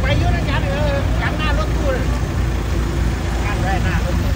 ไปเยอะนะยันยันหน้ารถตู้เลยยันไว้หน้ารถตู้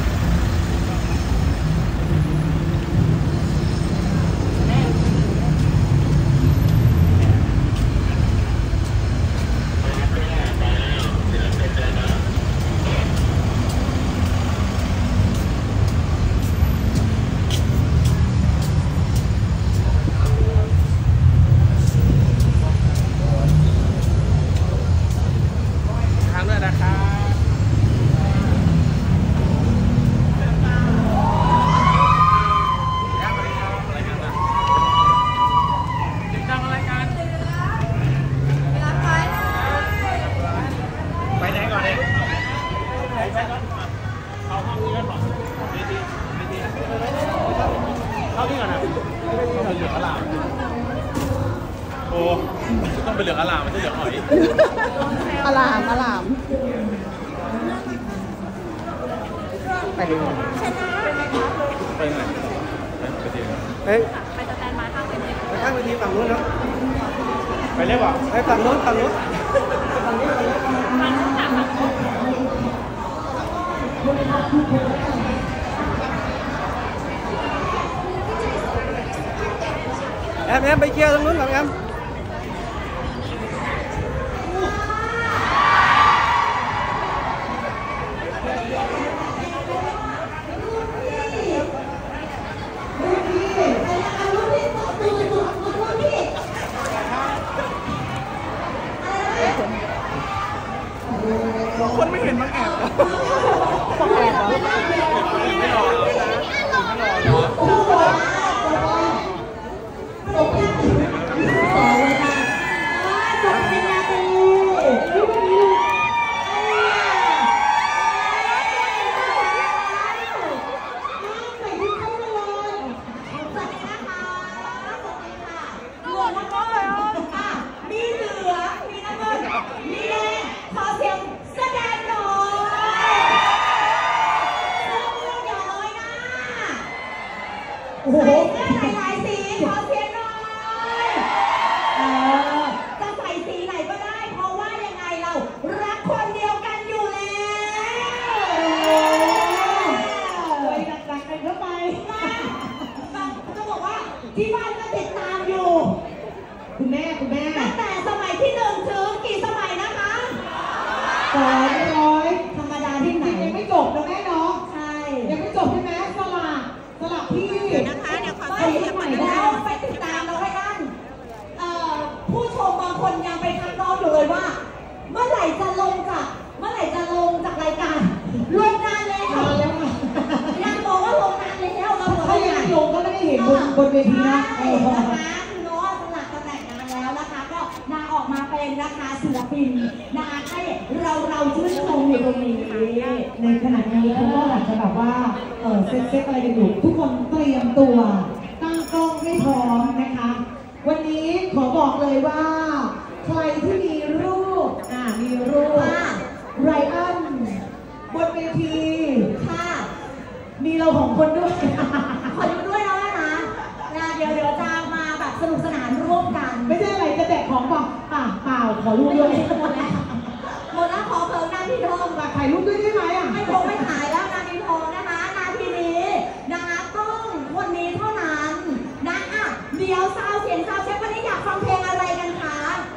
ต้องเป็นเหลืองอลามไม่ใช่เหลืองหอยอลามไปดูไปไหนไปทีไปสแตนบายข้างเวทีไปข้างเวทีฝั่งนู้นเนาะไปเรียกว่าไปฝั่งนู้นฝั่งนี้แอมไปเคลียร์ตรงนู้นก่อนแอมคนไม่เห็นมันแอบต้องแอบเหรอไม่รอโอ้โหหลายสีขอเสียงหน่อยจะใส่สีไหนก็ได้เพราะว่ายังไงเรารักคนเดียวกันอยู่แล้วไปรักกันเข้าไปจะบอกว่าที่บ้านก็ติดตามอยู่คุณแม่ตั้งแต่สมัยที่1ถึงกี่สมัยนะคะ200ธรรมดาที่ไหนยังไม่จบนะแม่เนาะใช่ยังไม่จบใช่ไหมสลับที่นะคะเดี๋ยวขอไปที่ใหม่แล้วไปติดตามเราให้ท่านผู้ชมบางคนยังไปทักน้องอยู่เลยว่าเมื่อไหร่จะลงจากรายการลงนานแล้วยังบอกว่าลงนานแล้วเราถ้ายังลงก็ไม่ได้เห็นบนเวทีนะนะคะคือน้องสลับตำแหน่งงานแล้วนะคะก็นางออกมาเป็นนะคะศิลปินนางให้เราชื่นชมอยู่ตรงนี้ในขณะนี้เขาก็อาจจะแบบว่าเซ็ตอะไรกันอยู่ทุกคนเตรียมตัวตั้งกล้องให้พร้อมนะคะวันนี้ขอบอกเลยว่าใครที่มีรูปไรอันบนเวทีค่ะมีเราของคนด้วยขออยู่ด้วยนะเดี๋ยวจะมาแบบสนุกสนานร่วมกันไม่ใช่อะไรจะแจกของเปล่าขอรูปด้วยหมดแล้วขอเพิ่มนาทีทองมาถ่ายรูปด้วยได้ไหมไม่ถ่ายแล้วนาทีทองนะคะนาทีนี้นะคะต้องคนนี้เท่านั้นนะเดี๋ยวซาวเสียงซาวเช็ควันนี้อยากฟังเพลงอะไรกันคะ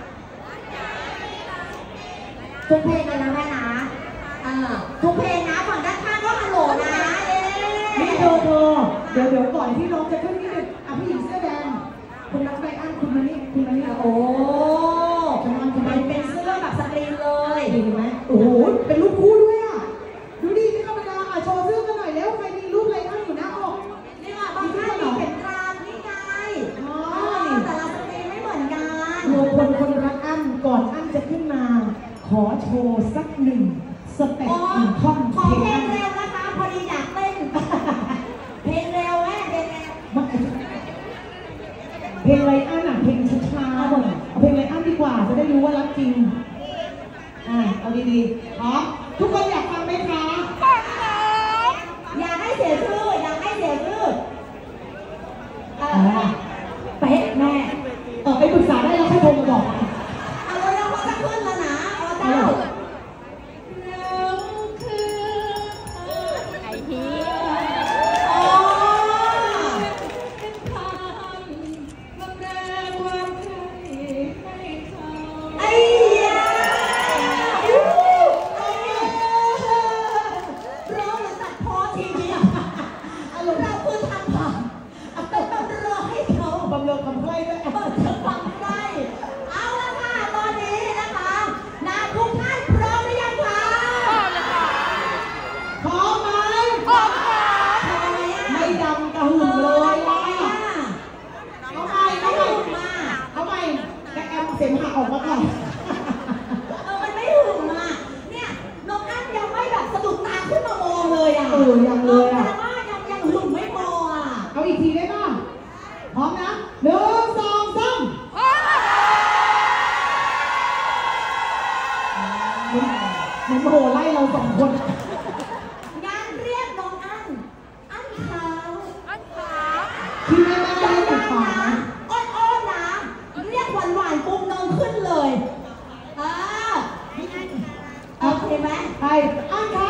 ทุกเพลงเลยนะแม่นะทุกเพลงนะฝั่งด้านข้างก็ฮัลโหลนะนี่โทรเดี๋ยวก่อนที่น้องจะขึ้นนิดนึงผู้หญิงเสื้อแดงคุณรักไรอันคุณมานี่โอ้มันเป็นเสื้อแบบสกรีนเลยเห็นไหมโอ้โหเป็นรูปคู่ด้วยดูดิไม่ธรรมดาโชว์เสื้อกันหน่อยแล้วใครมีรูปไรอันอยู่หน้าอกนี่บางท่านมีเข็มกลางนี่ไงแต่ละสกรีนไม่เหมือนกันคนรักอันก่อนอันจะขึ้นมาขอโชว์สัก1สเต็ป1ท่อนขอเพลงเร็วนะคะพอดีอยากเต้นเพลงเร็วเพลงไรอันเพลงช้าๆเอาเพลงไรอันดีกว่าจะได้รู้ว่ารักจริงเอาดีๆพร้อมทุกคนอยากฟังไหมคะอยากให้เสียชื่อไปแม่ไปปรึกษาได้แล้วให้โทรมาบอกเราจะขึ้นแล้วนะจะเจ้าไอฮีอ๋อ ไอ้ยาร้องหรือตัดพอทีเดียวเราคือทำผ่านต้องรอให้เขาบำเรอคำไพร่ด้วยฟังได้เอาละค่ะ ตอนนี้นะคะทุกท่านพร้อมหรือยังคะพร้อมไหมพร้อมค่ะไม่ดำกระหึ่มเลยอ่ะเอาไปแกแอมเสียงหาออกมาก่อนมันไม่หึ่มอ่ะเนี่ยน้องอันยังไม่แบบสะดุดตาขึ้นมามองเลยอ่ะยังเลยอ่ะแต่ว่ายังหึ่มไม่พออ่ะเอาอีกทีได้ป่ะพร้อมนะ1 2 3มันโหไล่เรา2 คนงานเรียกน้องอันขาวอันขาที่แม่ได้ติดต่อนะอ้อนๆนะเรียกหวานๆปุ๊บน้องขึ้นเลยโอเคไหมไปอันข